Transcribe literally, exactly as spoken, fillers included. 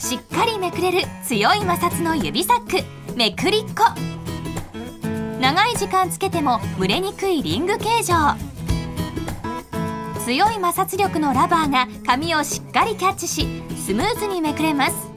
しっかりめくれる強い摩擦の指サックめくりっこ。長い時間つけても蒸れにくいリング形状。強い摩擦力のラバーが紙をしっかりキャッチしスムーズにめくれます。